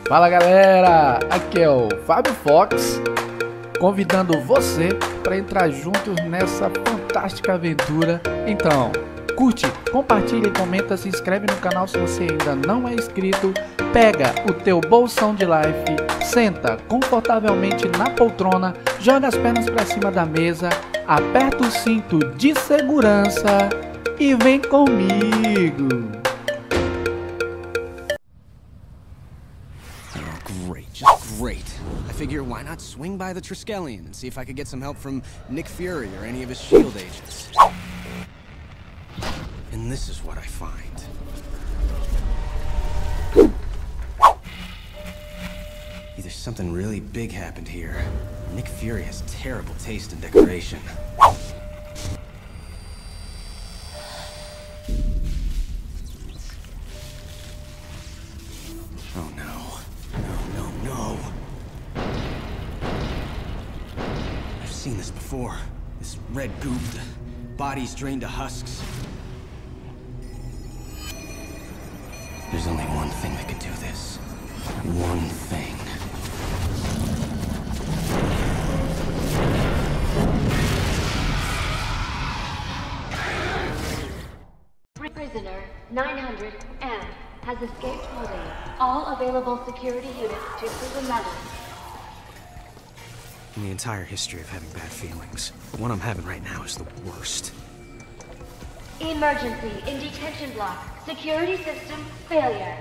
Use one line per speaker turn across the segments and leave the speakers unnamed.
Fala galera, aqui é o Fábio Fox, convidando você para entrar juntos nessa fantástica aventura. Então, curte, compartilha e comenta, se inscreve no canal se você ainda não é inscrito, pega o teu bolsão de life, senta confortavelmente na poltrona, joga as pernas para cima da mesa, aperta o cinto de segurança e vem comigo!
Great. I figure why not swing by the Triskelion and see if I could get some help from Nick Fury or any of his SHIELD agents. And this is what I find. Either something really big happened here. Nick Fury has terrible taste in decoration. Oh no. No. I've seen this before. This red goop, the bodies drained to husks. There's only one thing that could do this. One thing.
Prisoner 900M has escaped holding. All available security units to prison level.
In the entire history of having bad feelings, the one I'm having right now is the worst.
Emergency in detention block. Security system failure.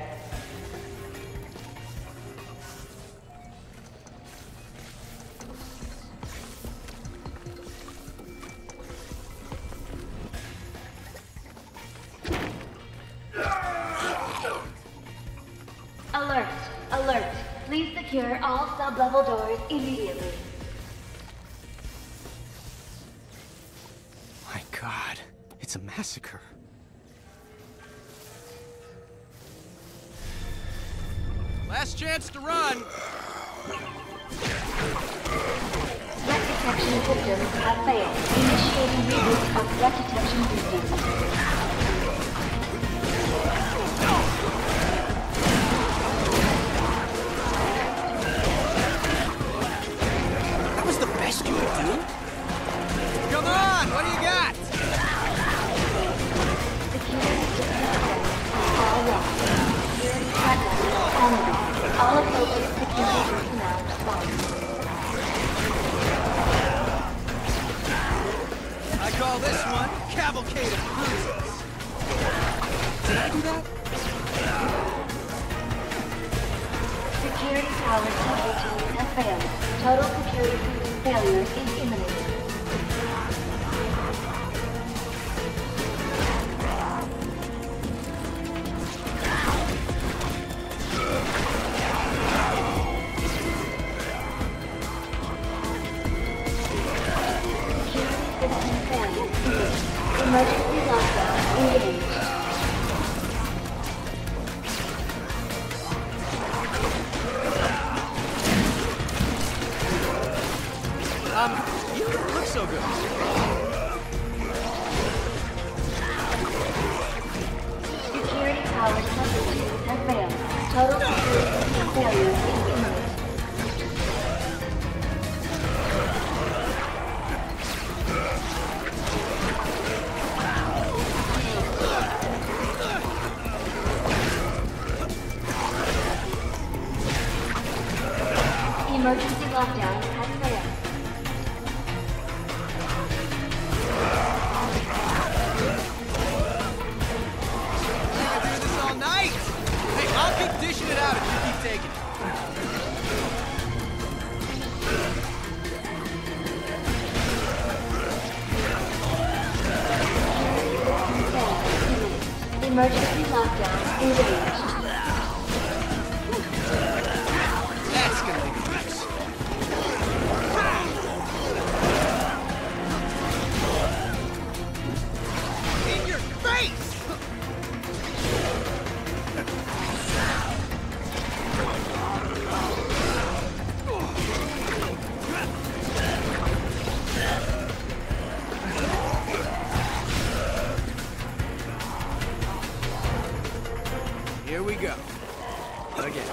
Alert. Please secure all sub-level doors immediately.
My God, it's a massacre. Last chance to run.
Threat detection systems have failed. Initiating reboot of threat detection systems.
Rescue it, dude. Come on, what do you got?
Security systems all locked. Security shutdown on. All appropriate security personnel respond.
I call this one Cavalcade of Cruises. Did I do that?
Security power subroutines have failed. Total security system failure is imminent. Security system failure imminent. Emergency lockdown engaged.
You don't look so good.
Security power subroutines have failed. Total security system failure is imminent. Emergency lockdown has failed.
I'll keep dishing it out if you keep taking it.
Emergency lockdown engaged.
That's gonna make a mess. In your face! Again.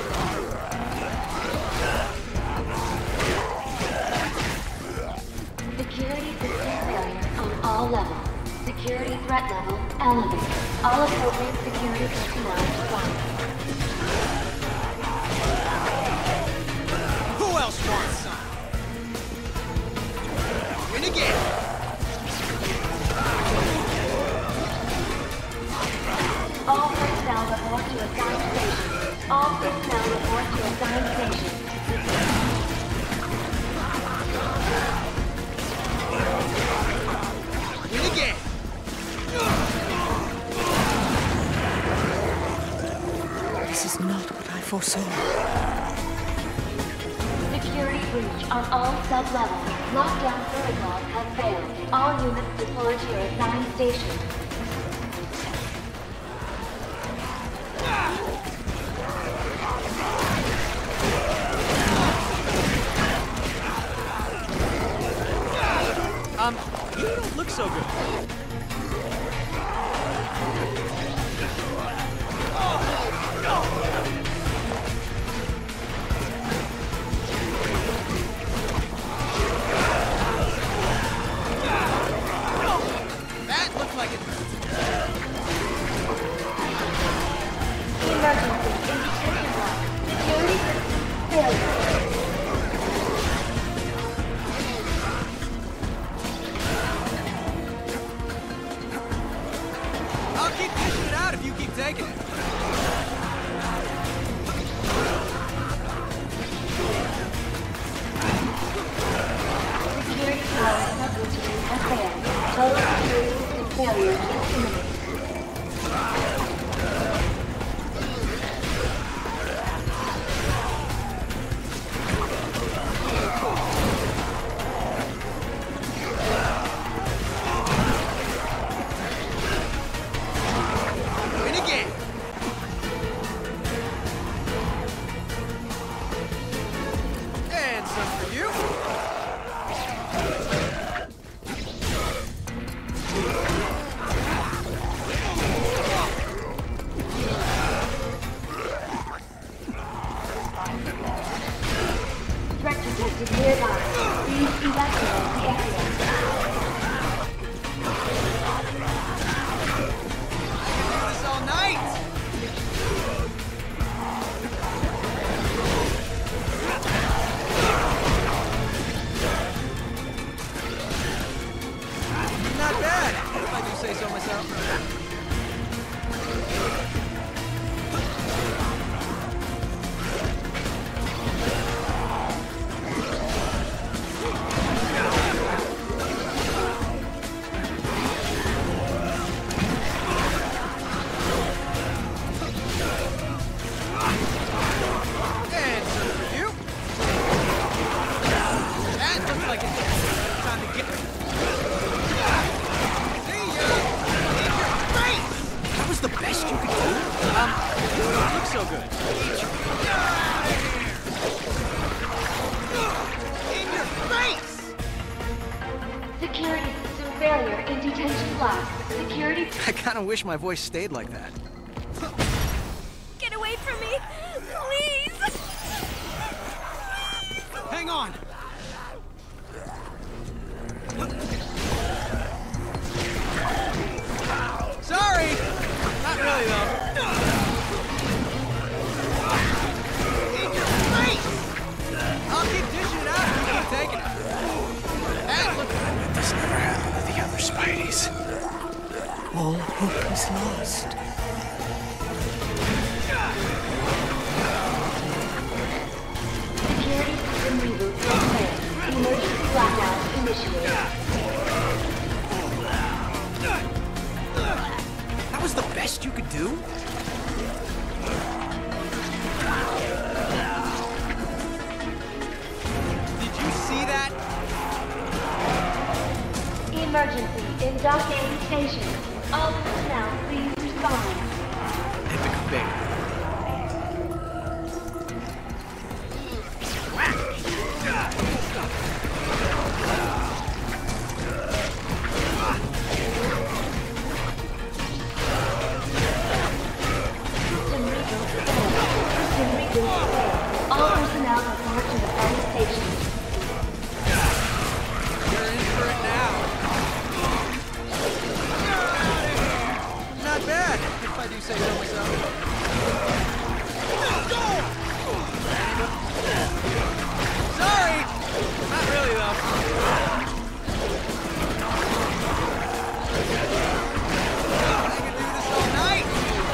Security system failure on all levels. Security threat level elevated. All appropriate security personnel deployed.
Who else wants some? Win again.
All personnel report to assigned station. All personnel report to assigned station.
Win again.
This is not what I foresaw.
Security breach on all sub-levels. Lockdown protocols have failed. All units deployed to your assigned station.
You don't look so good. That looked like it hurt.
Emergency indication lock. Security system failure.
I'll keep dishing it out if you keep taking it.
Security tower sub-routine has failed. Total security system failure is imminent.
Win again. And some for you.
Threat detected nearby. Please evacuate the area.
Do this all night. Not bad, if I do say so myself. And some for you. That looks like it's time to get. See ya! In your face! That was the best you could do? You don't look so good. In your face!
Security system failure in detention block. Security.
I kinda wish my voice stayed like that.
Get away from me! Please!
Hang on! Sorry! Not really, though. In your face! I'll keep dishing it out if you keep taking it. That looks...
This never happened to the other Spideys. All hope is lost.
Security system reboot declared. Emergency blackout initiated.
That was the best you could do? Did you see that?
Emergency in docking station. All personnel, please respond.
Epic fail.
been cleared. All personnel report to the fire station.
You're in for it now. Not bad, if I do say so myself. Sorry! Not really, though. I can do this all night!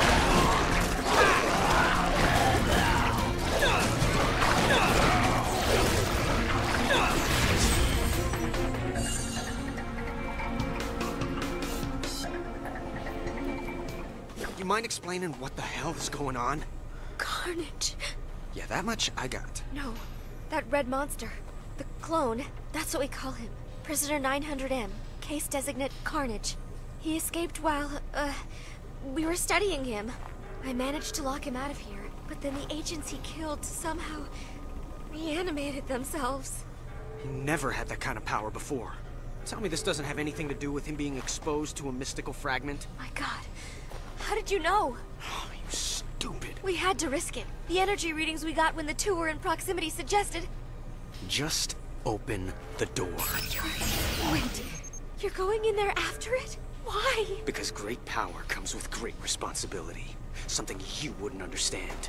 You mind explaining what the hell is going on?
Carnage.
Yeah, that much I got.
No, that red monster. The clone. That's what we call him. Prisoner 900M. Case designate Carnage. He escaped while, we were studying him. I managed to lock him out of here, but then the agents he killed somehow reanimated themselves.
He never had that kind of power before. Tell me this doesn't have anything to do with him being exposed to a mystical fragment?
My God. How did you know?
Oh, you stupid.
We had to risk it. The energy readings we got when the two were in proximity suggested...
Just open the door.
Wait, you're going in there after it? Why?
Because great power comes with great responsibility. Something you wouldn't understand.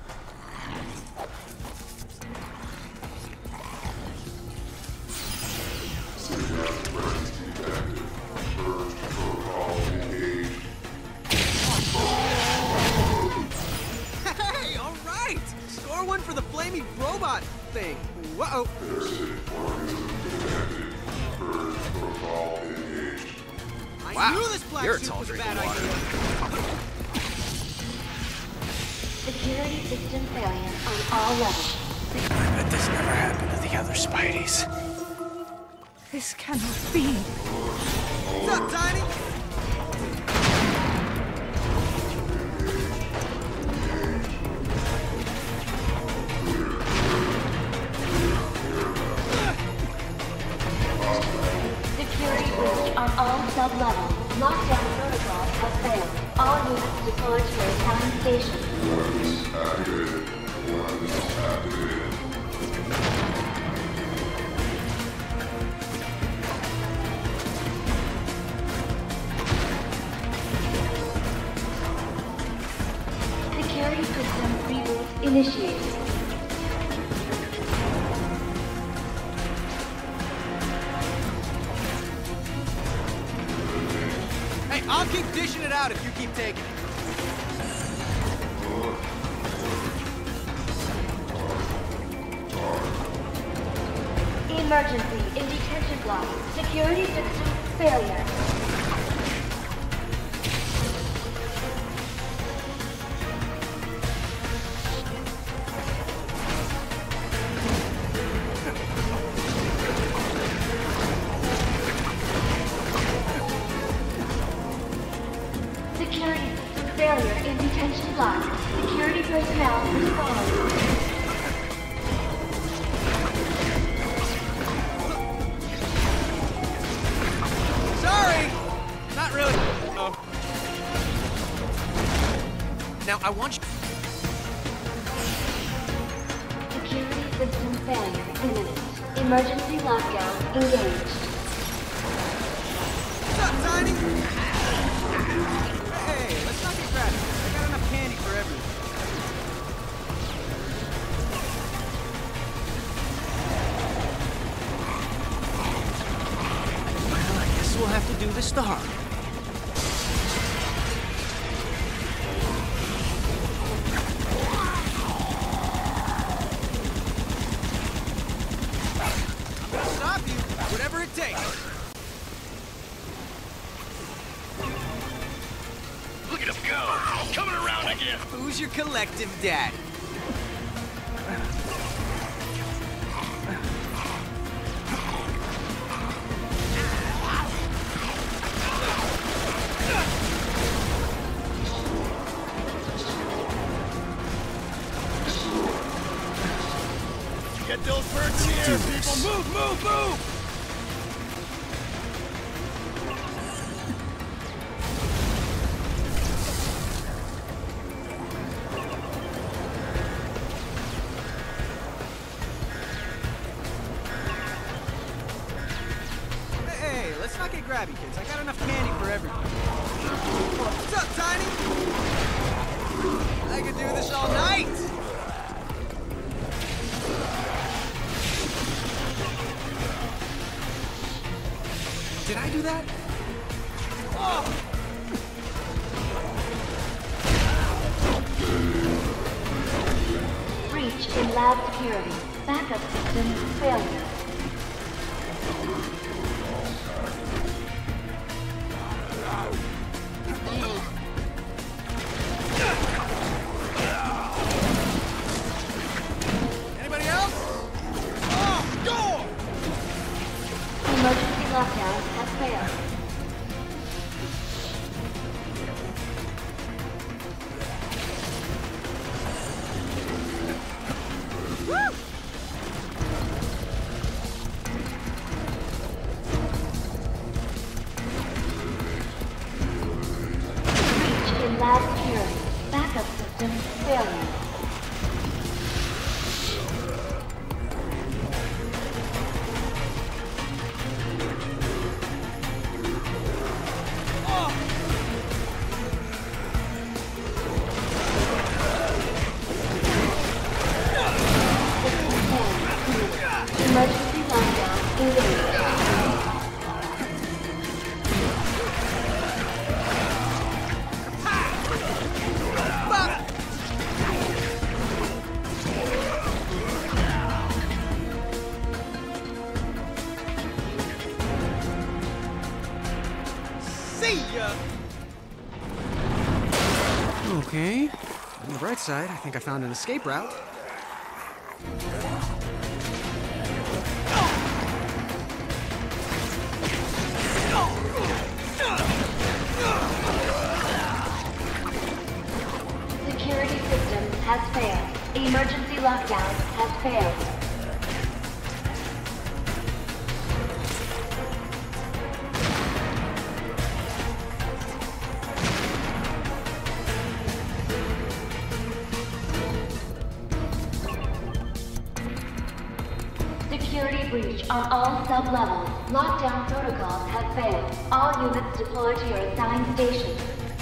Hey, all right! Score one for the flaming robot thing. Whoa! I knew this black suit was a bad idea.
Security system failure on all levels.
I bet this never happened to the other Spideys.
This cannot be.
What's up, Tiny?
Security breach on all sub-levels. Lockdown protocols have failed. All units deployed to their assigned stations. Security system reboot initiated.
Hey, I'll keep dishing it out if you keep taking it.
Emergency in detention block. Security system failure. Security system failure in detention block. Security personnel respond.
Sorry! Not really. Oh. Now, I want you...
Security system failure imminent. Emergency lockdown engaged.
What's up, Tiny? Hey, let's not get crowded. I got enough candy for everyone. Well, I guess we'll have to do this the hard way. I'm gonna stop you, whatever it takes.
Look at him go! Coming around again!
Who's your collective daddy?
Get those birds in the air, people! Move, move, move!
grabby, kids. I got enough candy for everyone. What's up, Tiny? I could do this all night! Did I do that? Oh!
Breach in lab security. Backup system failure.
Anybody else? Oh, door!
Emergency lockdown has failed. Breach in lab security. Backup system failure. Emergency lockdown engaged.
See ya! Okay. On the bright side, I think I found an escape route.
Security system has failed. Emergency lockdown has failed. Security breach on all sub-levels. Lockdown protocols have failed. All units deployed to your assigned stations.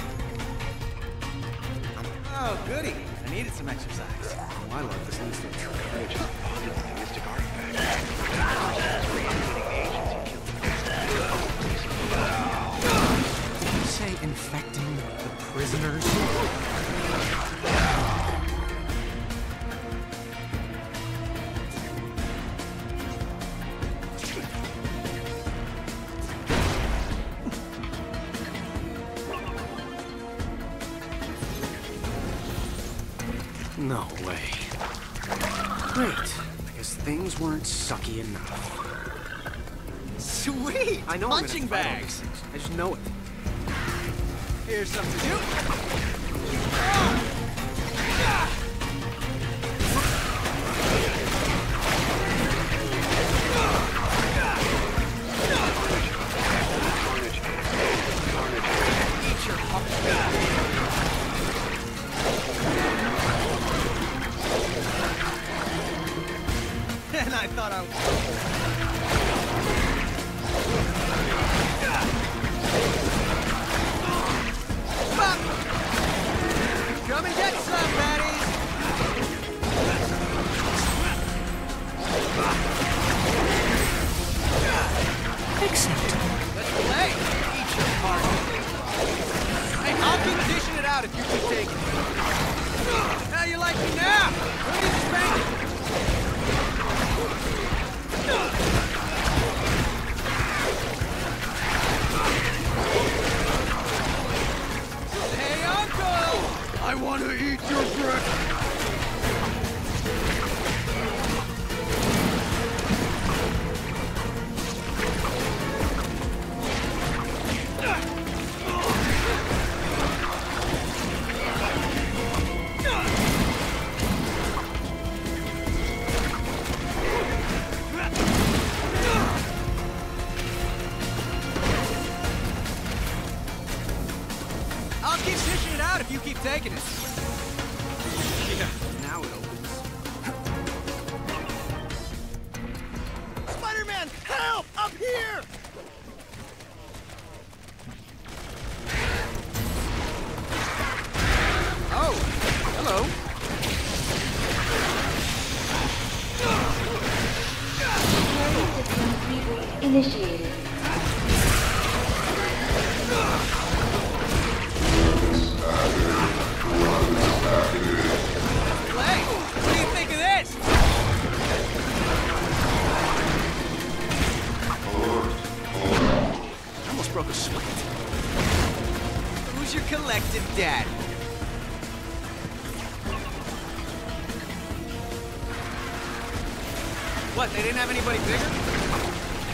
Oh, goody. I needed some exercise. Oh, I love this new stuff. Did you say infecting the prisoners? No way. Great. I guess things weren't sucky enough. Sweet! I know punching bags! I just know it. Here's something to do. Eat your and I thought I come and get some, baddies! Except let's play. Eat your heart. Hey, I'll keep dishing it out if you keep taking it. How you like me now? Who needs spanking? Hey, Uncle! I want to eat your breakfast. I'll keep dishing it out if you keep taking it. Yeah, now it opens. Spider-Man, help! Up here!
initiated.
Hey, what do you think of this?
I almost broke a sweat.
Who's your collective dad? What, they didn't have anybody bigger?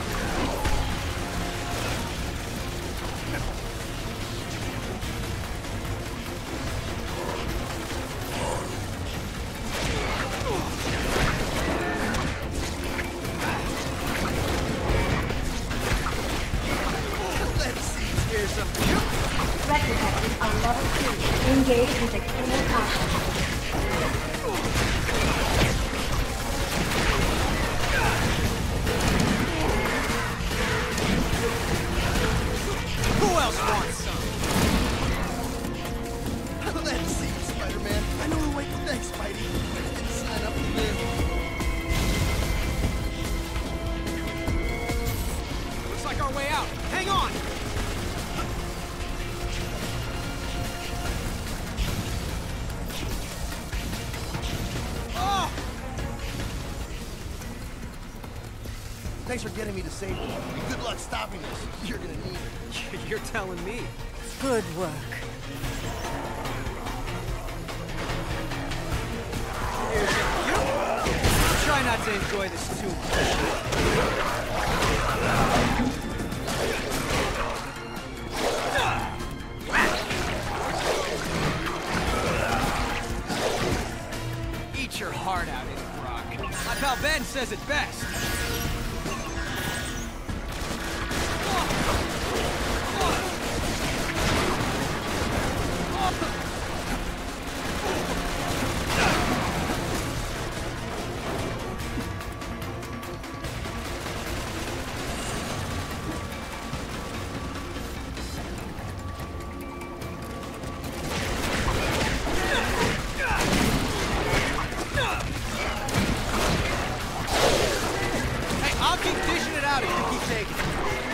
Let's see, here's some...
Threat detected on level 2. Engage with extreme caution.
Who else wants some?
Let's see, Spider-Man. I know the way. Thanks, Spidey. I didn't sign up for this.
Looks like our way out. Hang on! Oh!
Thanks for getting me to safety. Good luck stopping this. You're gonna need it.
You're telling me.
Good work.
Here's you. Try not to enjoy this too much. Eat your heart out, Eddie Brock. My pal Ben says it best. Hey, I'll keep dishing it out if you keep taking it.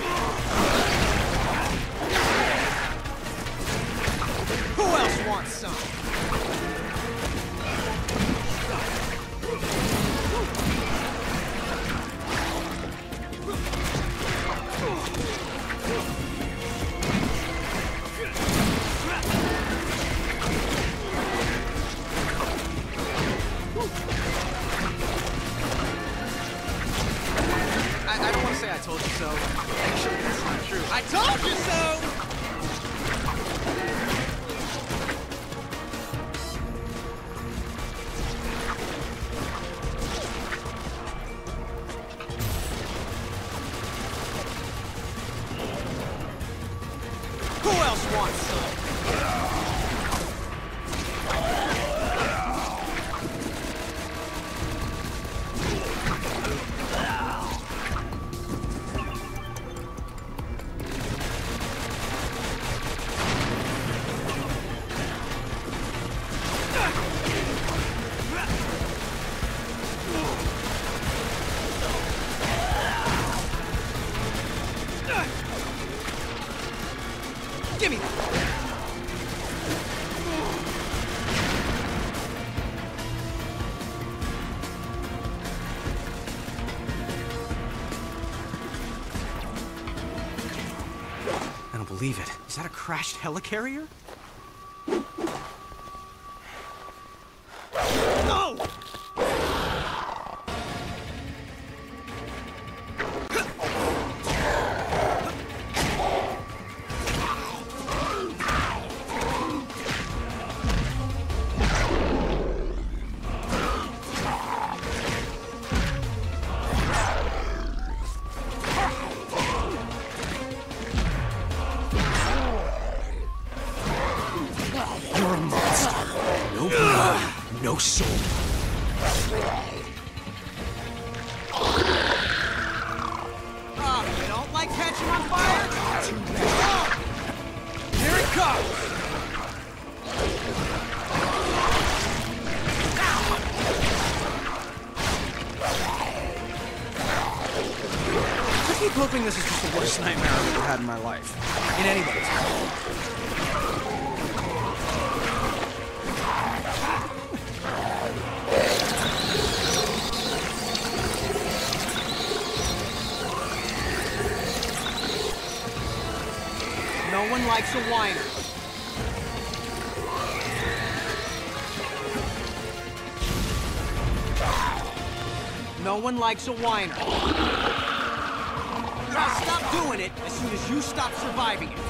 Who else wants some? I don't want to say I told you so. Actually, that's not true. I told you so! Who else wants some? Give me that! I don't believe it. Is that a crashed helicarrier? No!
You're a monster. No blood, no soul.
Oh, you don't like catching on fire? Oh, here it comes! Look at keep hoping this is just the worst nightmare I've ever had in my life. In anybody's life. No one likes a whiner. No one likes a whiner. I'll stop doing it as soon as you stop surviving it.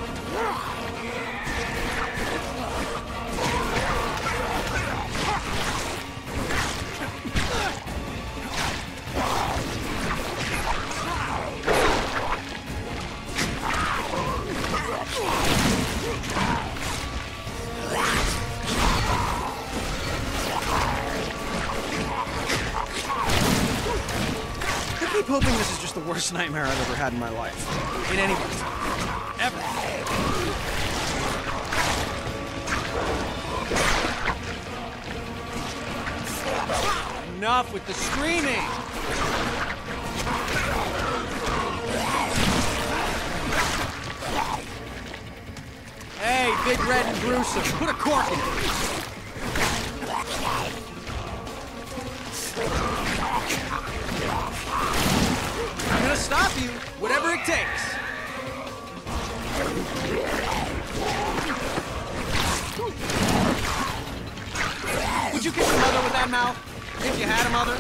I keep hoping this is just the worst nightmare I've ever had in my life. In anybody's life. Ever. Enough with the screaming! Hey, Big Red and Gruesome, put a cork in it! I'm gonna stop you, whatever it takes. Would you kiss your mother with that mouth? If you had a mother?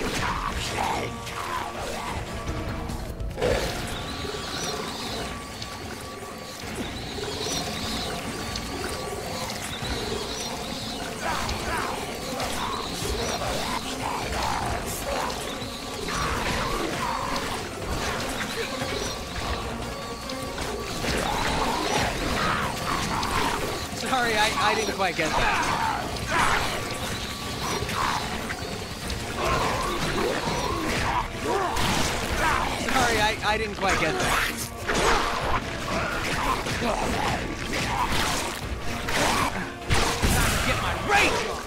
Sorry, I didn't quite get that. Sorry, I didn't quite get that. Time to get my rage on!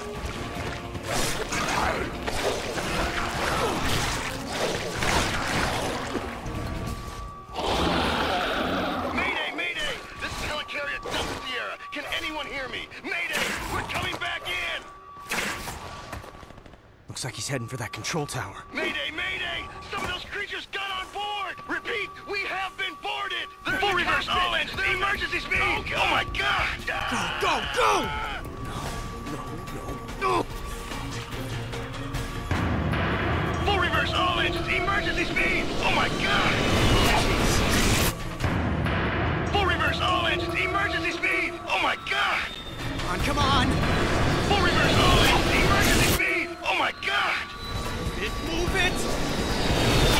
Mayday! Mayday! This is Helicarrier Delta Sierra. Can anyone hear me? Mayday! We're coming back in!
Looks like he's heading for that control tower.
Mayday! Mayday! Some of those creatures got on board! Repeat, we have been boarded! They're full reverse all engines! Emergency speed! Oh my god!
Go, go!
No! Full reverse all engines! Emergency speed! Oh my god! Full reverse all engines! Emergency speed! Oh my god!
Come on!
Full reverse all engines! Emergency speed! Oh my god!
Move it!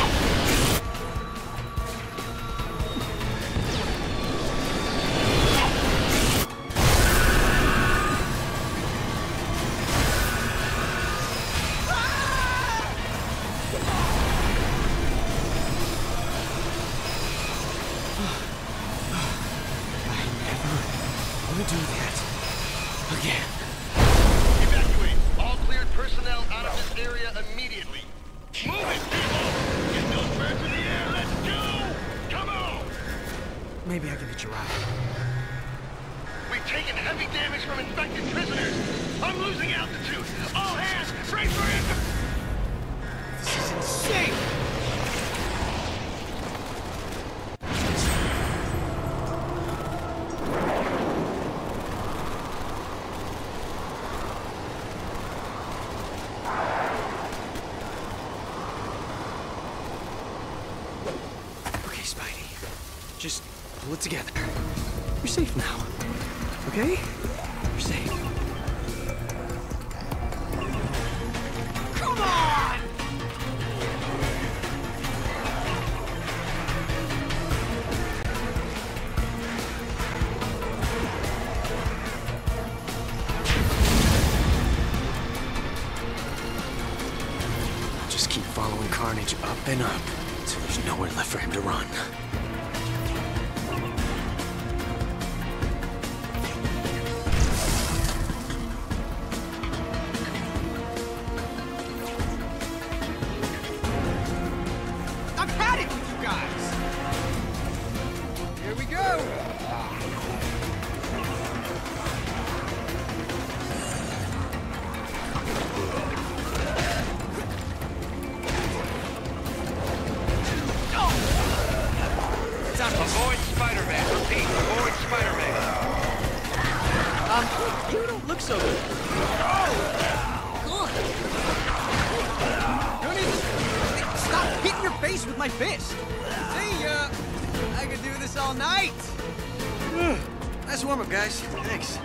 I never want to do that again.
Evacuate! All cleared personnel out of this area immediately! Move it, people! Get those birds in the air! Let's go! Come on!
Maybe I can get you right.
We've taken heavy damage from infected prisoners! I'm losing altitude! All hands, brace for impact!
This is insane! Okay, Spidey. Just pull it together. You're safe now. Okay? You're safe. Come on! I'll just keep following Carnage up and up until there's nowhere left for him to run. I've had it with you guys! my fist. See ya. I could do this all night. Nice warm-up, guys. Thanks.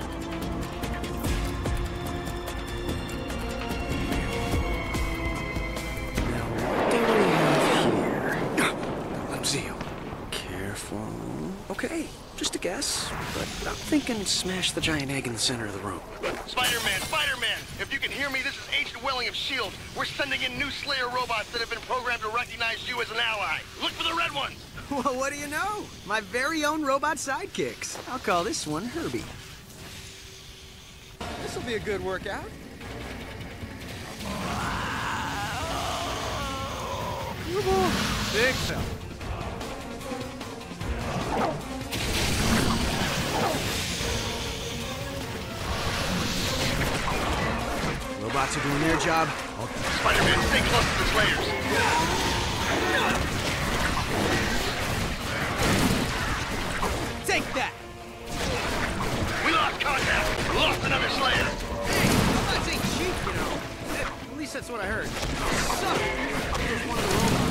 Careful. Okay, just a guess, but I'm thinking smash the giant egg in the center of the room.
Spider-Man, Spider-Man! If you can hear me, this is Agent Welling of S.H.I.E.L.D. We're sending in new Slayer robots that have been programmed to recognize you as an ally. Look for the red ones!
Well, what do you know? My very own robot sidekicks. I'll call this one Herbie. This'll be a good workout. Big fella. Robots are doing their job.
Spider-Man, stay close to the Slayers.
Take that!
We lost contact. We lost another Slayer.
Hey, robots ain't cheap, you know. At least that's what I heard. Suck! Just one of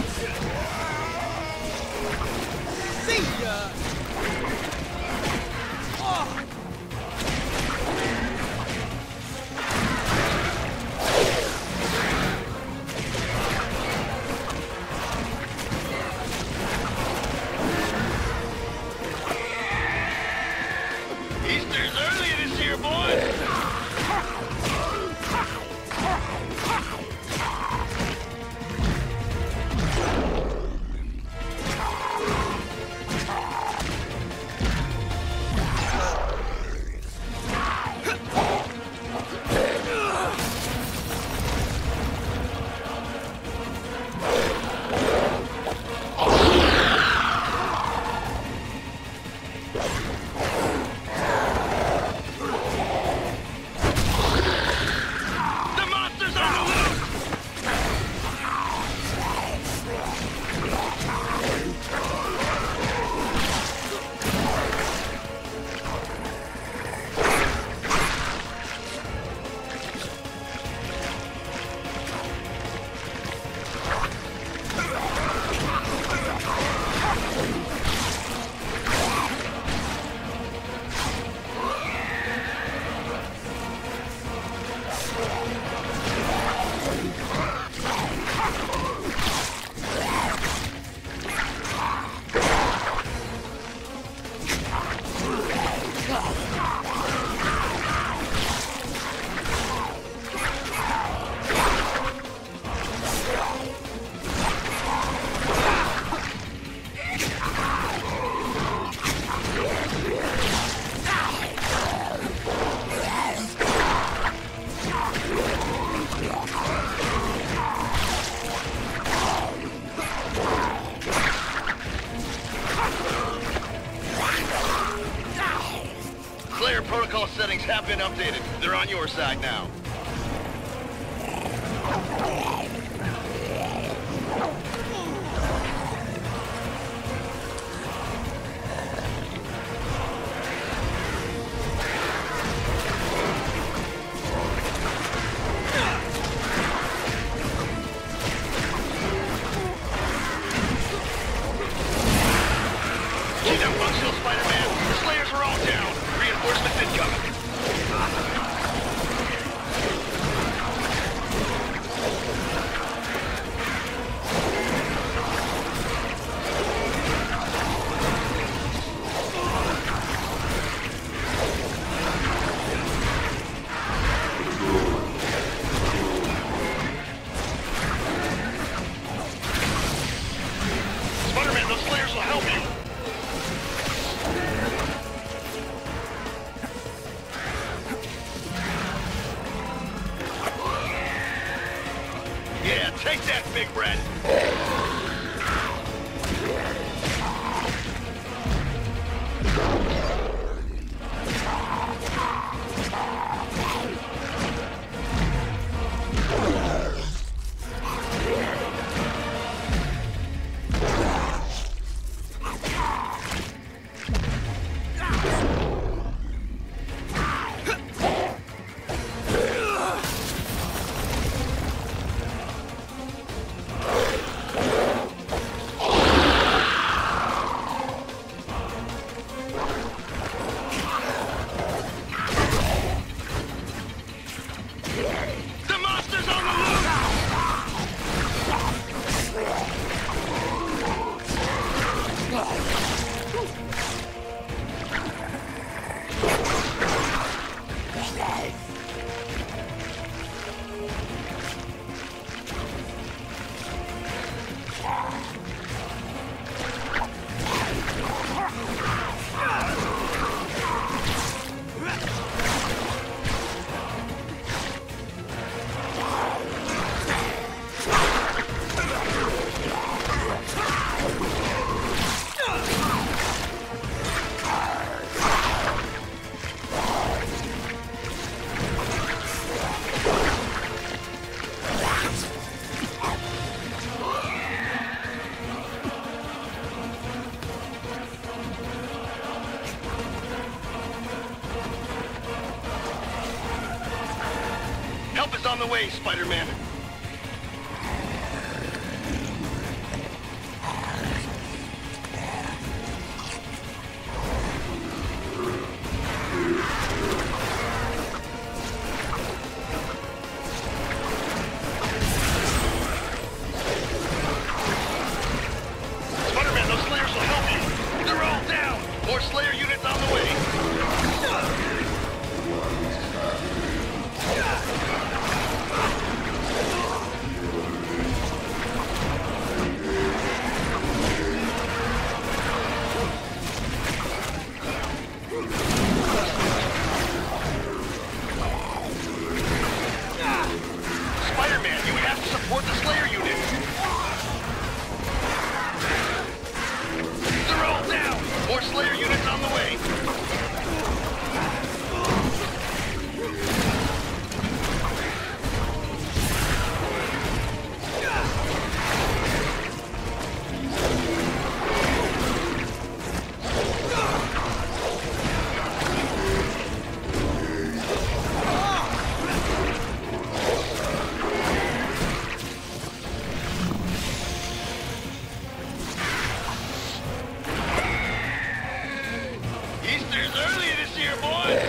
the robots. See ya! Oh!
Easter's early this year, boys. Slayer protocol settings have been updated. They're on your side now. Keep them functional, Spider-Man. The Slayers are all down. Reinforcements incoming. Spider-Man, those Slayers will help you. Yeah, take that, Big Red. way, Spider-Man. Spider-Man, those Slayers will help you. They're all down. More Slayer units on the way. Spider-Man, you have to support the Slayer unit. They're all down. More Slayer units on the way. Easter's early this year, boy.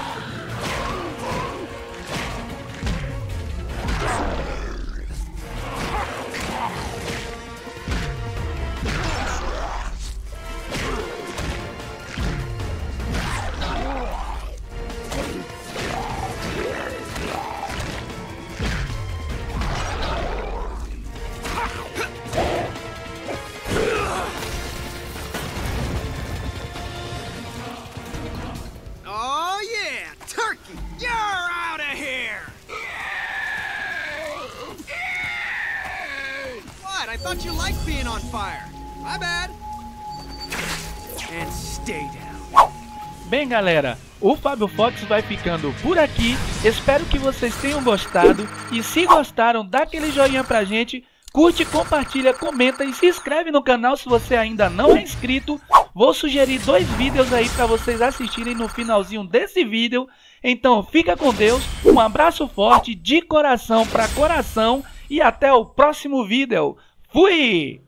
Oh yeah, turkey! You're out of here! What? I thought you liked being on fire. My bad. And stay down.
Bem, galera, o Fábio Fox vai ficando por aqui. Espero que vocês tenham gostado. E se gostaram, dá aquele joinha pra gente. Curte, compartilha, comenta e se inscreve no canal se você ainda não é inscrito. Vou sugerir 2 vídeos aí para vocês assistirem no finalzinho desse vídeo. Então fica com Deus, um abraço forte de coração para coração e até o próximo vídeo. Fui!